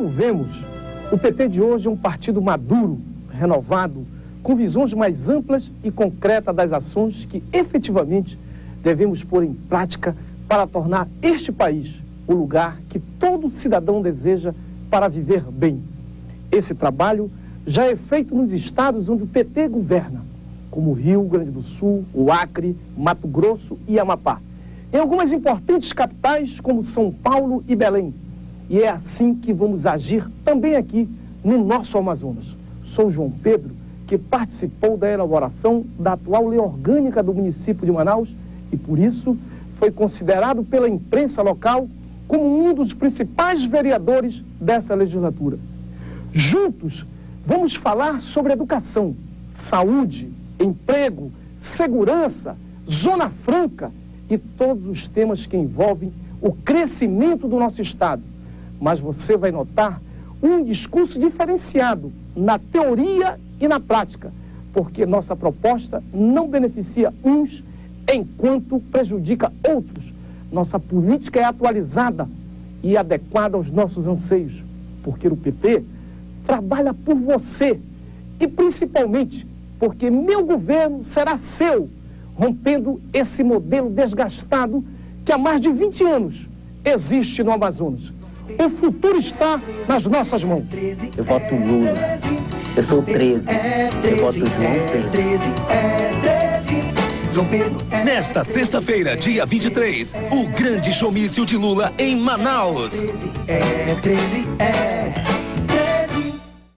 Como vemos, o PT de hoje é um partido maduro, renovado, com visões mais amplas e concretas das ações que efetivamente devemos pôr em prática para tornar este país o lugar que todo cidadão deseja para viver bem. Esse trabalho já é feito nos estados onde o PT governa, como o Rio Grande do Sul, o Acre, Mato Grosso e Amapá. Em algumas importantes capitais, como São Paulo e Belém. E é assim que vamos agir também aqui no nosso Amazonas. Sou João Pedro, que participou da elaboração da atual lei orgânica do município de Manaus e, por isso, foi considerado pela imprensa local como um dos principais vereadores dessa legislatura. Juntos, vamos falar sobre educação, saúde, emprego, segurança, zona franca e todos os temas que envolvem o crescimento do nosso estado. Mas você vai notar um discurso diferenciado na teoria e na prática, porque nossa proposta não beneficia uns enquanto prejudica outros. Nossa política é atualizada e adequada aos nossos anseios, porque o PT trabalha por você e principalmente porque meu governo será seu, rompendo esse modelo desgastado que há mais de 20 anos existe no Amazonas. O futuro está nas nossas mãos. Eu voto Lula. Eu sou 13. Eu voto João Pedro. Nesta sexta-feira, dia 23, o grande showmício de Lula em Manaus. 13 é.